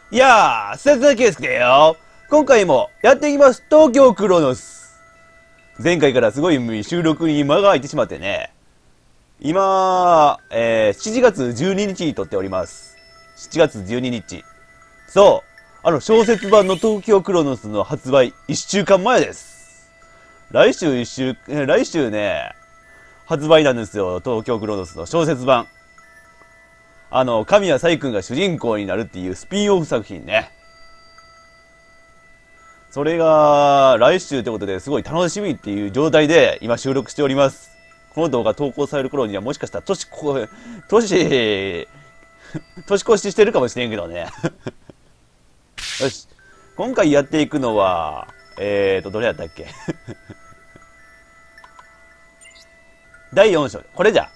いやー、佐々木圭介だよ。今回もやっていきます。東京クロノス。前回からすごい収録に間が空いてしまってね。今、7月12日に撮っております。7月12日。そう。小説版の東京クロノスの発売1週間前です。来週ね、発売なんですよ。東京クロノスの小説版。神谷彩君が主人公になるっていうスピンオフ作品ね。それが来週ってことですごい楽しみっていう状態で今収録しております。この動画投稿される頃にはもしかしたら年越ししてるかもしれんけどね。よし。今回やっていくのは、どれやったっけ第4章。これじゃ。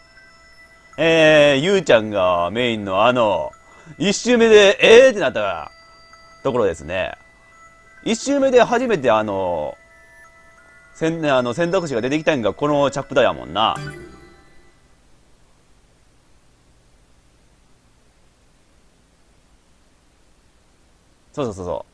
ゆうちゃんがメインの一周目で、ってなったところですね。一周目で初めて選択肢が出てきたんがこのチャプターやもんな。そう。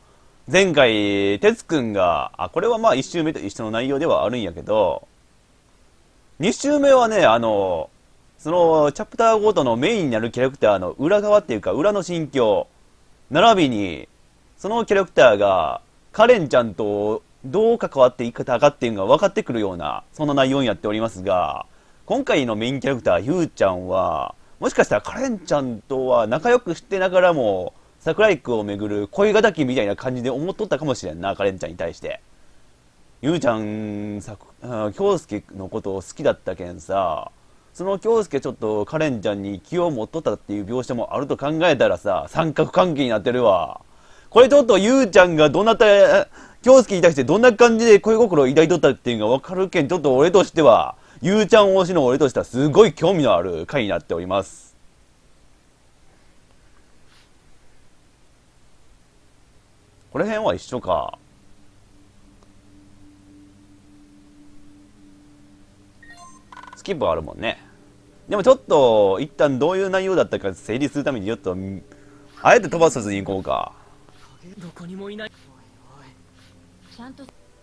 前回、てつくんが、これはまあ一周目と一緒の内容ではあるんやけど、二周目はね、そのチャプターごとのメインになるキャラクターの裏側っていうか裏の心境、並びにそのキャラクターがカレンちゃんとどう関わっていくかっていうのが分かってくるようなそんな内容になっておりますが、今回のメインキャラクターゆうちゃんはもしかしたらカレンちゃんとは仲良くしてながらも桜井くんをめぐる恋敵みたいな感じで思っとったかもしれんな、カレンちゃんに対して。ゆうちゃん京介のことを好きだったけんさ、その京介ちょっとカレンちゃんに気を持っとったっていう描写もあると考えたらさ、三角関係になってるわ。これちょっとゆうちゃんが京介に対してどんな感じで恋心を抱いとったっていうのがわかるけん、ちょっと俺としては、ゆうちゃん推しの俺としてはすごい興味のある回になっております。この辺は一緒か。スキップあるもんね。でもちょっと一旦どういう内容だったか整理するためにちょっとあえて飛ばさずに行こうか。 どこにもいない。 ちゃんと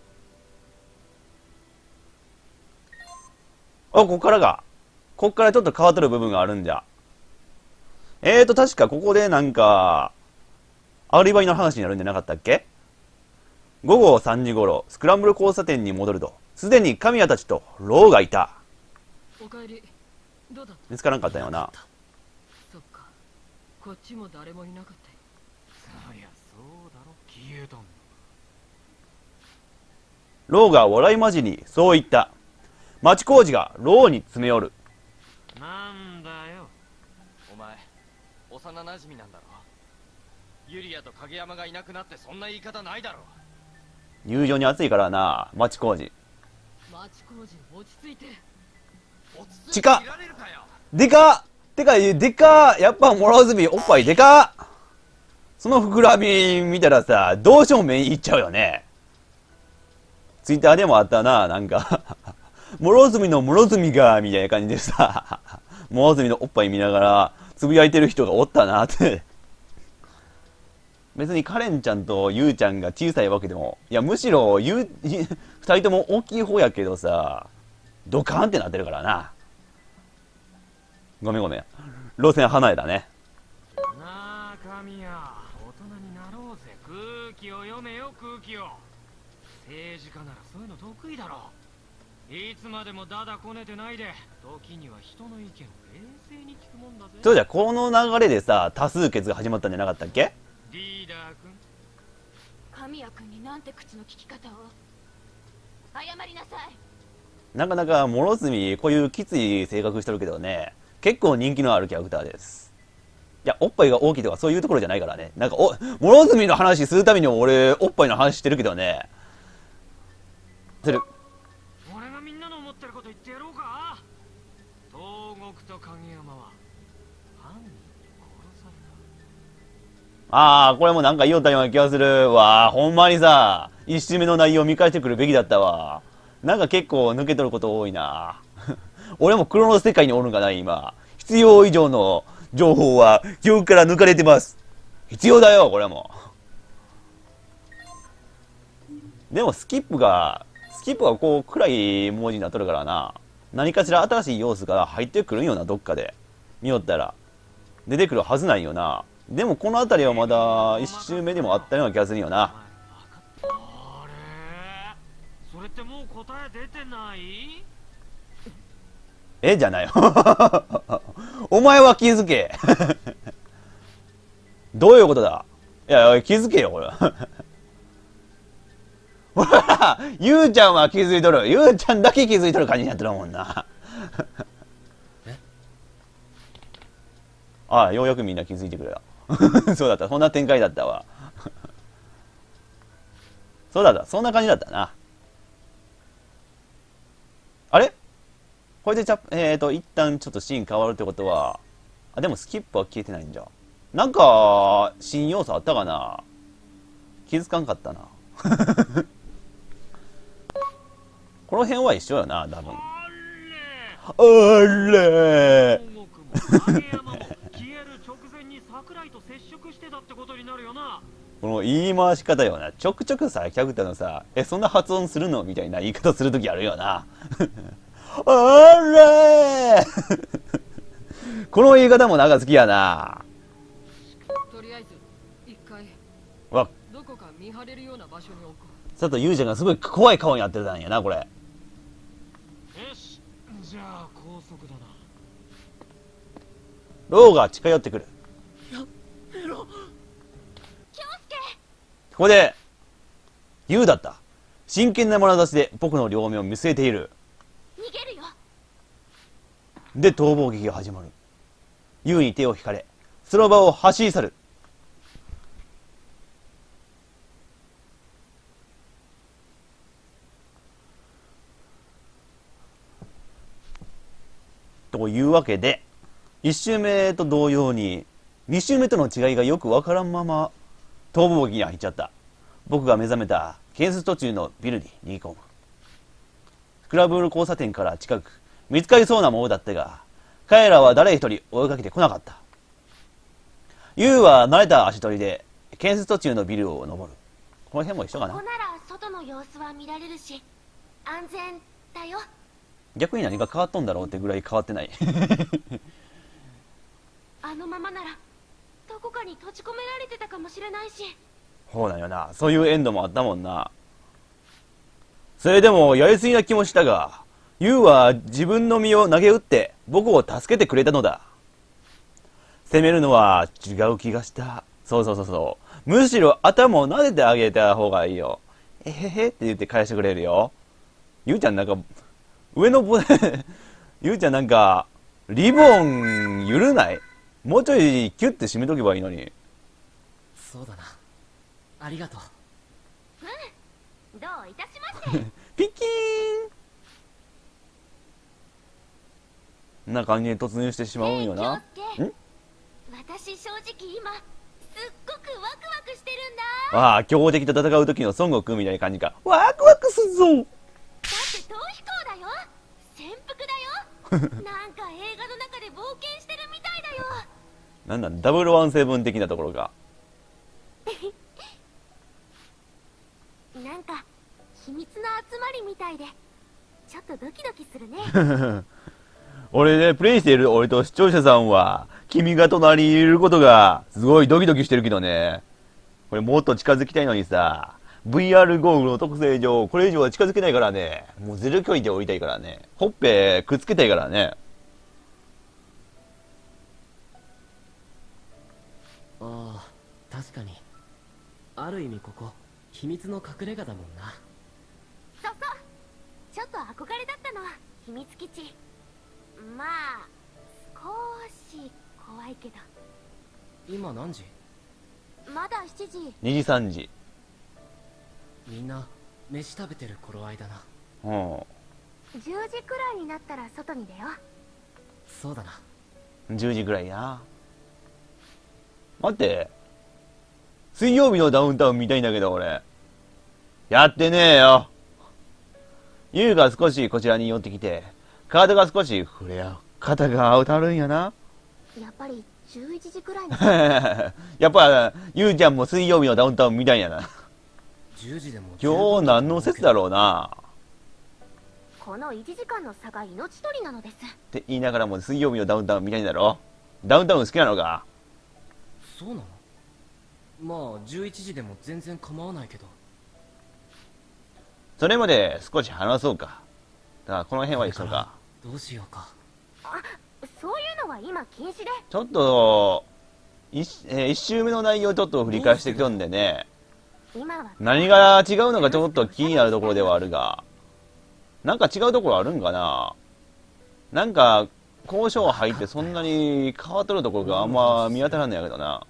ここからちょっと変わっとる部分があるんじゃ。確かここでなんかアリバイの話になるんじゃなかったっけ。午後3時頃スクランブル交差点に戻るとすでに神谷たちとローがいた。 おかえり。どうだった？ 見つからんかったよな。 そっか。こっちも誰もいなかったよ。 そりゃそうだろ、消えたんだ。 ローが笑いまじにそう言った。町工事がローに詰め寄る。 なんだよ、お前幼なじみなんだろ。ユリアと影山がいなくなってそんな言い方ないだろ。 友情に熱いからな、町工事。 町工事落ち着いて。 近っ。 いられるかよ。 でかっ。でかっ。やっぱ諸角おっぱいでかっ。その膨らみ見たらさ、どうしても目にいっちゃうよね。ツイッターでもあったな、なんか諸角の諸角がみたいな感じでさ、諸角のおっぱい見ながらつぶやいてる人がおったなって別にカレンちゃんとユウちゃんが小さいわけでも、いやむしろ2人とも大きい方やけどさ、ドカーンってなってるからな。ごめん路線離れたね。 なあ神谷、大人になろうぜ。空気を読めよ、空気を。政治家ならそういうの得意だろ。いつまでもダダこねてないで、時には人の意見を冷静に聞くもんだぜ。 そうじゃ、この流れでさ多数決が始まったんじゃなかったっけ。 リーダー君、 神谷君になんて口の利き方を。謝りなさい。 なかなか諸角こういうきつい性格してるけどね、結構人気のあるキャラクターです。いやおっぱいが大きいとかそういうところじゃないからね。なんか諸角の話するために俺おっぱいの話してるけどね。 俺がみんなの思ってること言ってやろうか。東国と影山は犯人に殺された。 これもなんか言おったような気がするわ。ほんまにさ1周目の内容見返してくるべきだったわ。なんか結構抜けとること多いな俺もクロノス世界におるんかな今。必要以上の情報は記憶から抜かれてます。 必要だよ、これも。でもスキップがこう暗い文字になっとるからな。何かしら新しい要素が入ってくるんよな、どっかで。見よったら。出てくるはずないよな。でもこの辺りはまだ一周目でもあったような気がするよな。 あれそれってもう答え出てない？ えじゃないよ。お前は気づけ。どういうことだ。いや、気づけよ、これ。ほら、ゆうちゃんは気づいとる。ゆうちゃんだけ気づいとる感じになってるもんな。ああ、ようやくみんな気づいてくれた。そうだった。そんな展開だったわ。そうだった。そんな感じだったな。あれこれで一旦ちょっとシーン変わるってことは、あ、でもスキップは消えてないんじゃ。なんか、新要素あったかな。気づかんかったな。この辺は一緒よな、多分。あれ本国も影山も消える直前に桜井と接触してたってことになるよな。 この言い回し方よな。ちょくちょくさ、キャクタのさ、そんな発音するのみたいな言い方するときあるよな。あれこの言い方もなんか好きやな。 とりあえず一回わ、 どこか見張れるような場所に置こちょっとゆうちゃんがすごい怖い顔になってたんやな、これ。 よし、じゃあ高速だな。 ローが近寄ってくる。ここで、ユウだった。真剣な眼差しで僕の両目を見据えている。 逃げるよ。 で、逃亡劇が始まる。ユウに手を引かれ、その場を走り去る。というわけで、1周目と同様に、2周目との違いがよくわからんまま、逃亡劇に入っちゃった。僕が目覚めた建設途中のビルに逃げ込む。スクラブル交差点から近く、見つかりそうなものだったが、彼らは誰一人追いかけてこなかった。ユウは慣れた足取りで、建設途中のビルを登る。この辺も一緒かな。 ここなら外の様子は見られるし、安全だよ。 逆に何が変わっとんだろうってぐらい変わってない。 あのままならどこかに閉じ込められてたかもしれないし。 そうなんよな。そういうエンドもあったもんな。それでもやりすぎな気もしたが、ユウは自分の身を投げ打って僕を助けてくれたのだ。攻めるのは違う気がした。そう。むしろ頭を撫でてあげた方がいいよ。えへへって言って返してくれるよ。ゆうちゃんなんか、上のゆうちゃんなんか、リボン緩ない？もうちょいキュッて締めとけばいいのに。 そうだな。ありがとう。 うん、どういたしまして。 ピッキーンな感じに突入してしまうんよな。 京介、私正直今すっごくワクワクしてるんだ。 ああ、強敵と戦う時の孫悟空みたいな感じか。ワクワクするぞ。 だって逃避行だよ。潜伏だよ。なんか映画の中で冒険してるみたいだよ。 なんだ、017的なところか。 なんか秘密の集まりみたいでちょっとドキドキするね。 俺ね、プレイしている俺と視聴者さんは、君が隣にいることが、すごいドキドキしてるけどね。これもっと近づきたいのにさ、VR ゴーグルの特性上、これ以上は近づけないからね。もうゼロ距離で降りたいからね。ほっぺくっつけたいからね。 ああ、確かに。ある意味ここ、秘密の隠れ家だもんな。 そうそう、ちょっと憧れだったの秘密基地。まあ少し怖いけど。 今何時？ まだ7時。 2時3時。 みんな飯食べてる頃合いだな。 うん。 10時くらいになったら外に出よそうだな。 10時ぐらいな。待って。水曜日のダウンタウン見たいんだけど、俺。やってねえよ。ユウが少しこちらに寄ってきて、体が少し触れ合う。肩が当たるんやな。 やっぱり 11時くらいのやっぱ、ゆうちゃんも水曜日のダウンタウンみたいやな。 10時でも今日何の説だろうな。 この1時間の差が命取りなのです。 って言いながらも水曜日のダウンタウンみたいだろ。ダウンタウン好きなのか。 そうなの？まあ11時でも全然構わないけど。 それまで少し話そうか。だからこの辺は一緒か。 どうしようか。 そういうのは今禁止で。 ちょっと、一周目の内容をちょっと振り返していくんでね、 今は何が違うのかちょっと気になるところではあるが、なんか違うところあるんかな。なんか、交渉入ってそんなに変わっとるところがあんま見当たらんのやけどな。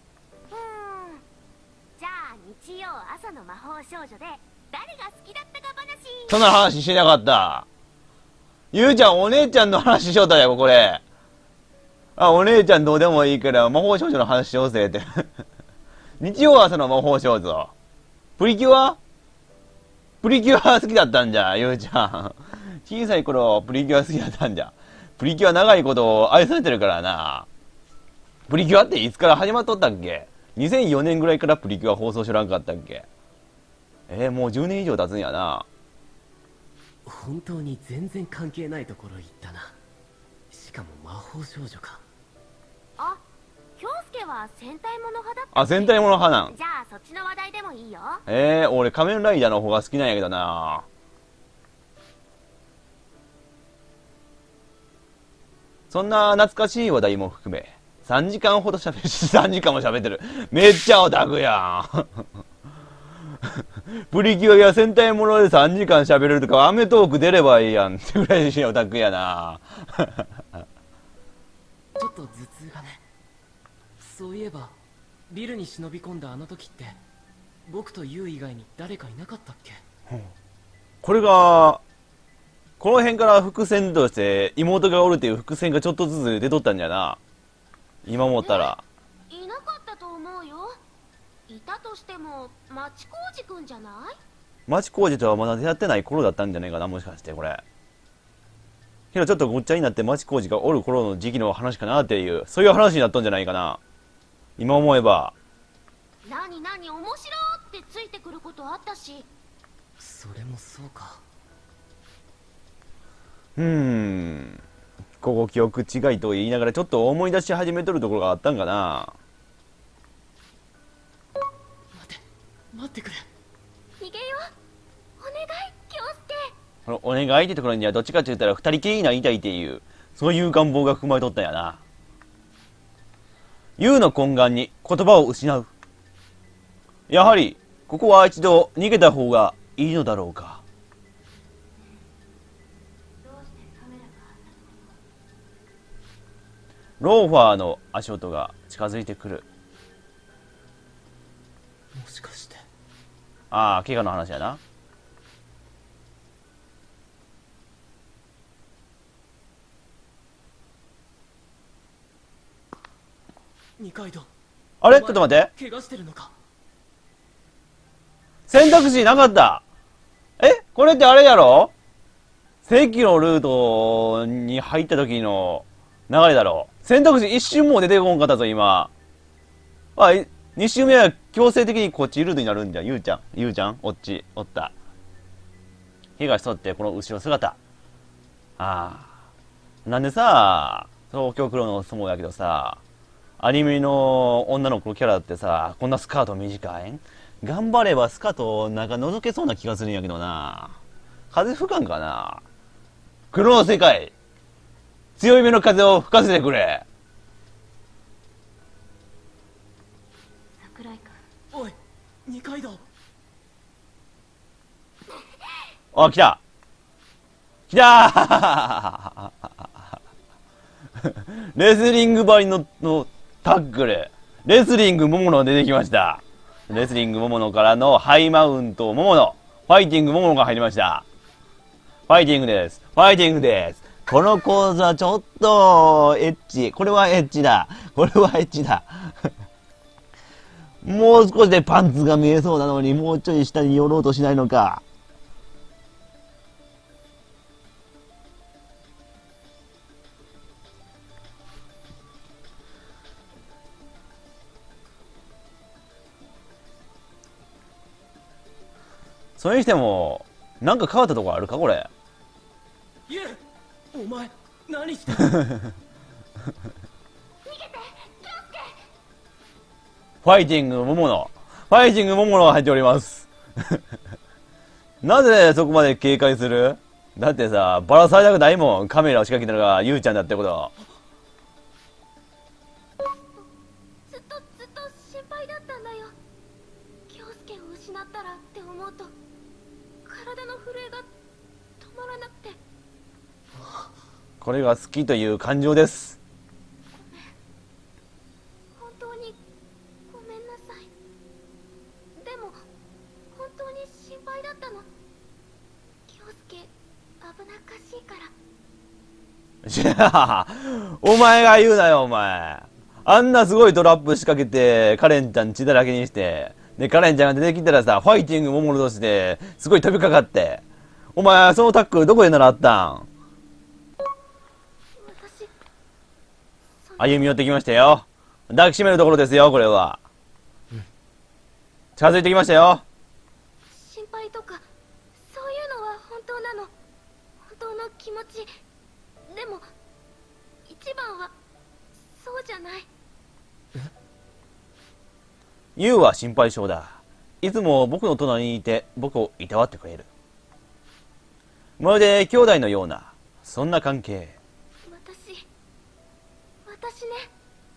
じゃあ日曜朝の魔法少女で誰が好きだったか話。 そんな話してなかった。ゆうちゃんお姉ちゃんの話しようたやこれ。あ、お姉ちゃんどうでもいいから魔法少女の話しようぜって。日曜朝の魔法少女。プリキュア好きだったんじゃ、ゆうちゃん。小さい頃プリキュア好きだったんじゃ。プリキュア長いこと愛されてるからな。プリキュアっていつから始まっとったっけ？ 2004 年ぐらいからプリキュア放送しらんかったっけ？もう10年以上経つんやな。 本当に全然関係ないところ行ったな。しかも魔法少女か。 あ、京介は戦隊もの派だったっけ。 あ、戦隊もの派なん。 じゃあそっちの話題でもいいよ。 俺仮面ライダーの方が好きなんやけどな。そんな懐かしい話題も含め、3時間ほど喋る、3時間も喋ってる。めっちゃオタクやん。プリキュアや戦隊もので3時間喋れるとか、アメトーク出ればいいやんってぐらいオタクやな。 ちょっと頭痛がね。そういえばビルに忍び込んだあの時って僕とユウ以外に誰かいなかったっけ？ これが、この辺から伏線として妹がおるっていう伏線がちょっとずつ出とったんじゃな。今思ったら。 いなかったと思うよ。いたとしても町工事くんじゃない？ 町工事とはまだ出会ってない頃だったんじゃないかな、もしかしてこれ。けどちょっとごっちゃになって町工事がおる頃の時期の話かなっていう、そういう話になったんじゃないかな。今思えば。 何面白ってついてくることあったし。 それもそうか。 ここ記憶違いと言いながらちょっと思い出し始めとるところがあったんかな。 待ってくれ。 逃げよう。お願い京介。 このお願いってところにはどっちかって言ったら二人きりになりたいっていう、そういう願望が含まれとったんやな。優の懇願に言葉を失う。やはりここは一度逃げた方がいいのだろうか。ローファーの足音が近づいてくる。 もしかして。 ああ、怪我の話やな。 二階堂。 あれちょっと待って。 怪我してるのか？ 選択肢なかった。これってあれやろ？正規のルートに入った時の流れだろ。選択肢一瞬も出てこんかったぞ、今。二周目は強制的にこっちルートになるんじゃん。ゆうちゃんおった。東とってこの後ろ姿。なんでさ、東京黒の相撲やけどさ、アニメの女の子キャラってさ、こんなスカート短いん？頑張ればスカートなんか覗けそうな気がするんやけどな。風吹かんかな。黒の世界、強い目の風を吹かせてくれ。 桜井君。 おい、二階堂。 あ、来たレスリングばりのタックル。レスリング桃野出てきました。レスリング桃野からのハイマウント桃野。ファイティング桃野が入りました。ファイティングです。この構図はちょっとエッチ。これはエッチだ。もう少しでパンツが見えそうなのに、もうちょい下に寄ろうとしないのか。 それにしても、なんか変わったとこあるかこれ。 ユウ、お前何してる？ ファイティング桃野。ファイティング桃野が入っております。なぜそこまで警戒する？だってさ、バラされたくないもん。カメラを仕掛けたのがゆうちゃんだってこと。 ずっと心配だったんだよ。京介を失ったらって思うと体の震えが止まらなくて。 これが好きという感情です。 本当にごめんなさい。でも本当に心配だったの。京介危なっかしいから。 じゃあ、お前が言うなよ、お前。あんなすごいトラップ仕掛けて、カレンちゃん血だらけにして、で、カレンちゃんが出てきたらさ、ファイティング桃野として、すごい飛びかかって。お前、そのタックルどこで習ったん？ 私歩み寄ってきましたよ。抱きしめるところですよ、これは。近づいてきましたよ。 心配とかそういうのは本当なの。本当の気持ち。でも一番はそうじゃない。 ユウは心配性だ。いつも僕の隣にいて僕をいたわってくれる。まるで兄弟のような、そんな関係。 私ね、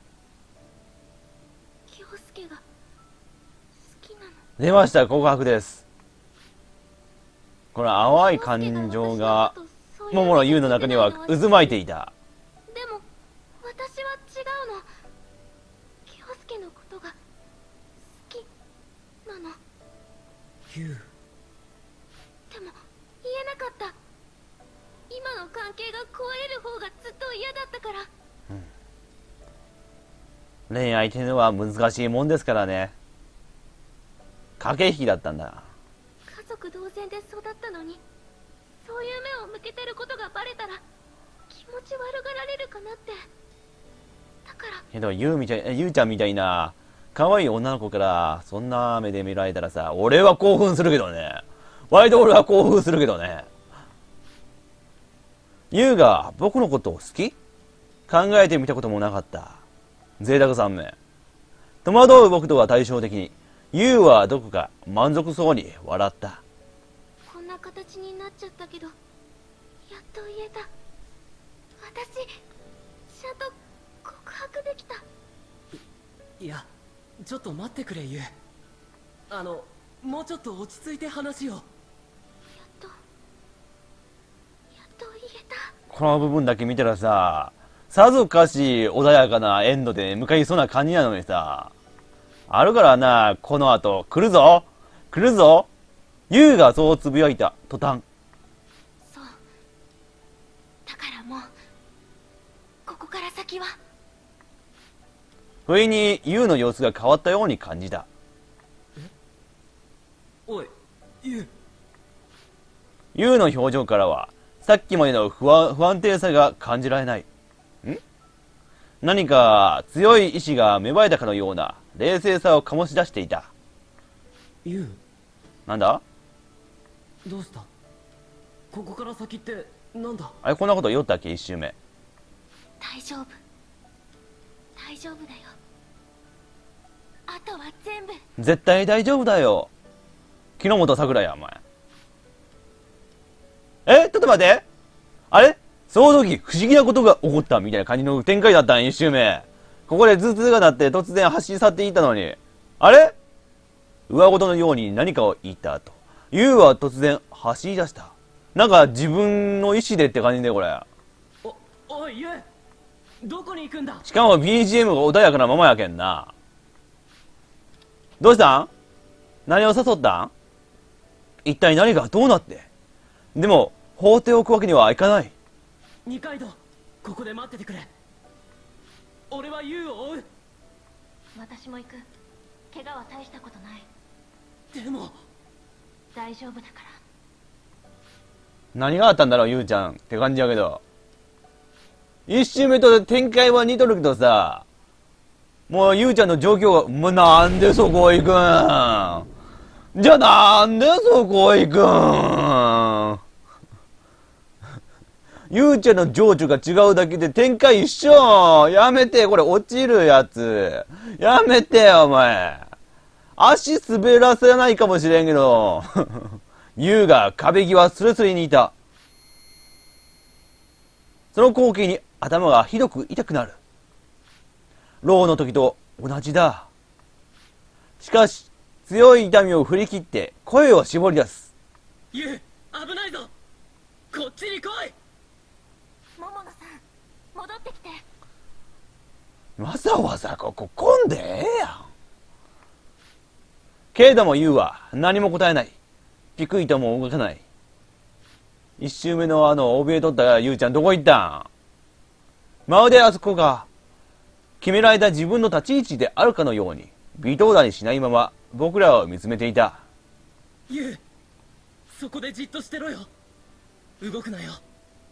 京介が好きなの。 出ました、告白です。この淡い感情が桃のユウの中には渦巻いていた。 でも私は違うの。京介のことが好きなの。 ユウ、 でも言えなかった。今の関係が壊れる方がずっと嫌だったから。 恋愛っていうのは難しいもんですからね。駆け引きだったんだ。 家族同然で育ったのに、そういう目を向けてることがバレたら気持ち悪がられるかなって。だからけどユウちゃんみたいな可愛い女の子からそんな目で見られたらさ、俺は興奮するけどね。割と俺は興奮するけどね。ユウが僕のことを好き？考えてみたこともなかった。贅沢三名。戸惑う僕とは対照的に、ユウはどこか満足そうに笑った。 こんな形になっちゃったけど、やっと言えた。私ちゃんと告白できた。 いや、ちょっと待ってくれ、ユウ。もうちょっと落ち着いて話を。 やっと言えた。 この部分だけ見たらさ、さぞかし穏やかなエンドで向かいそうな感じなのにさ、あるからな、この後、来るぞ来るぞユウがそうつぶやいた途端。 そう。だからもう、ここから先は。 不意にユウの様子が変わったように感じた。 おい、ユウ。 ユウの表情からは、さっきまでの不安定さが感じられない。何か強い意志が芽生えたかのような冷静さを醸し出していた。 ユウ、 なんだ？ どうした？ここから先ってなんだ？ あれ、こんなこと言おったっけ、一周目。 大丈夫だよ。あとは全部。 絶対大丈夫だよ。木之本桜や、お前。ちょっと待って。あれ、その時不思議なことが起こったみたいな感じの展開だったん、一周目。ここで頭痛が鳴って突然走り去っていったのに。あれ、上事のように何かを言った後、ユウは突然走り出した。なんか自分の意思でって感じで、これ。 おい、ユウ、どこに行くんだ？ しかも BGM が穏やかなままやけんな。どうしたん？何を誘ったん？一体何がどうなって。でも放っておくわけにはいかない。 二階堂、ここで待っててくれ。俺はユウを追う。 私も行く。怪我は大したことない。 でも大丈夫だから。 何があったんだろう、ユウちゃんって感じやけど。一周目と展開は似とるけどさ、もうユウちゃんの状況が、もうなんでそこ行くん？ じゃあなんでそこ行くん？ゆうちゃんの情緒が違うだけで展開一緒。やめて、これ落ちるやつ。やめてよ、お前。足滑らせないかもしれんけど。ゆうが壁際スレスレにいた。その光景に頭がひどく痛くなる。ローの時と同じだ。しかし、強い痛みを振り切って声を絞り出す。 ユウ、危ないぞ。こっちに来い。 桃野さん戻ってきて。 わざわざここ来んでええやん。けれどもユウは何も答えない。ピクイとも動かない。一周目の怯えとったユウちゃんどこ行ったん？まるであそこが決められた自分の立ち位置であるかのように微動だにしないまま僕らを見つめていた。 ユウ、そこでじっとしてろよ。動くなよ。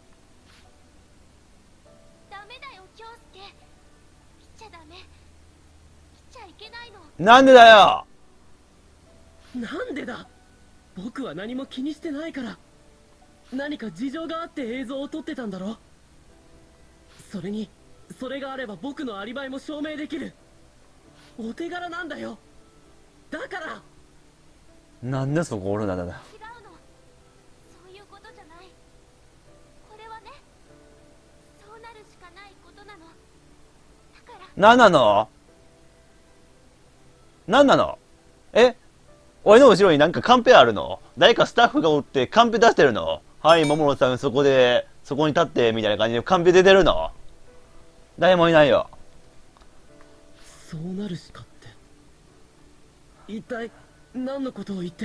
ダメだよ京介。来ちゃダメ。来ちゃいけないの。 なんでだよ。 なんでだ。僕は何も気にしてないから。何か事情があって映像を撮ってたんだろ。それにそれがあれば僕のアリバイも証明できる。お手柄なんだよ。だから。 なんでそこおるんだだ。 違うの。そういうことじゃない。これはね、そうなるしかないことなの。だから。 なんなの？なんなの？え？俺の後ろになんかカンペあるの？誰かスタッフがおってカンペ出してるの？はい、桃野さんそこに立ってみたいな感じでカンペ出てるの？誰もいないよ。 そうなるしかって一体何のことを言って。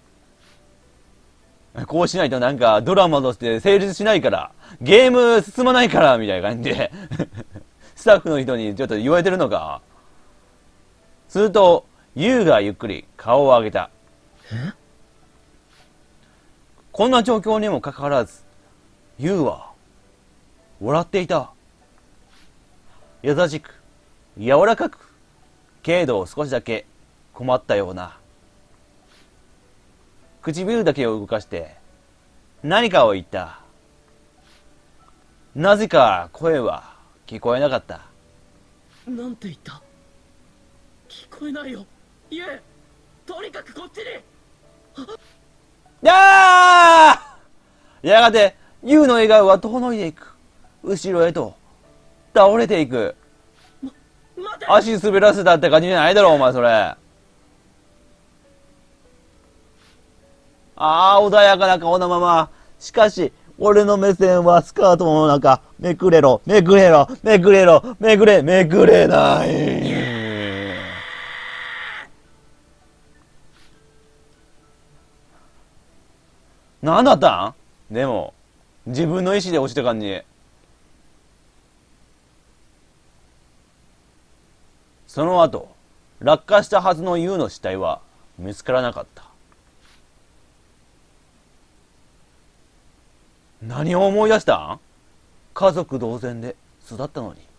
こうしないとなんかドラマとして成立しないから、ゲーム進まないからみたいな感じでスタッフの人にちょっと言われてるのか。するとユウがゆっくり顔を上げた。 え？ こんな状況にもかかわらずユウは笑っていた。優しく柔らかく、けれど少しだけ困ったような。唇だけを動かして何かを言った。なぜか声は聞こえなかった。 なんて言った？聞こえないよ。いえ、とにかくこっちに。 やがてユウの笑顔は遠のいていく。後ろへと倒れていく。 待て。 足滑らせたって感じじゃないだろお前それ。穏やかな顔のまま。しかし俺の目線はスカートの中。めくれろめくれろめくれろめくれない。なんだったん？でも自分の意思で落ちた感じ。その後落下したはずのユウの死体は見つからなかった。何を思い出したん？家族同然で育ったのに。